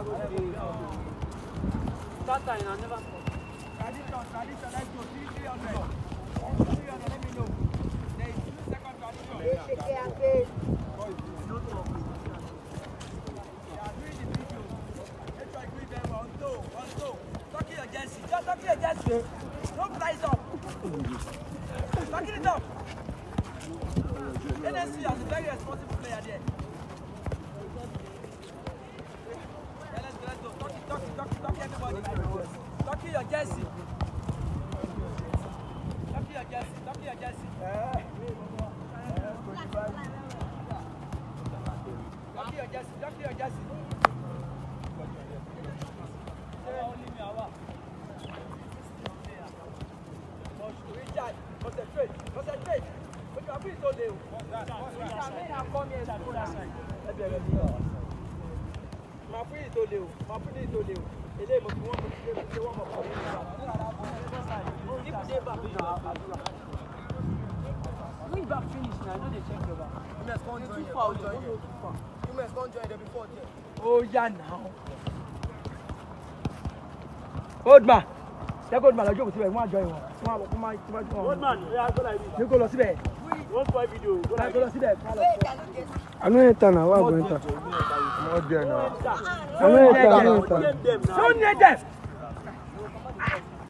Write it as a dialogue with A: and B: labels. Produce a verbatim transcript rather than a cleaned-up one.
A: That time I never.
B: Tradition, tradition, let's go. three hundred. three hundred, let me know. There is two second tradition. Yeah, doing the video. Make sure you do them on toe, on toe. Talking your jersey. Just talking your jersey. Don't price up. Talking it up. N S C is a very responsible player there. Yeah, let's go, let's go. Talk it, talk it, talk it, talk it, everybody. Talk your jersey. Talk your jersey, talk your jersey. Talk your jersey, talk your jersey. Richard, concentrate, concentrate. But you are free so late. Ma free to live, ma free to live. Ele mo fi won mo fi se won mo ko. Keep the back. When back finish now, no dey check your back. You must come join. Too far, you must come join them before there. Oh yeah now. Old man. Take old man lọ jókòó síbẹ̀, wọ́n á join wọn. Wọ́n á wọ́n máa tí wọ́n join wọn. Old man, yeah, go like this. You go lọ síbẹ̀. One for video. Go like go lọ síbẹ̀.
C: I know enter now. Why go enter? I know enter. I know enter.
B: Don't need them.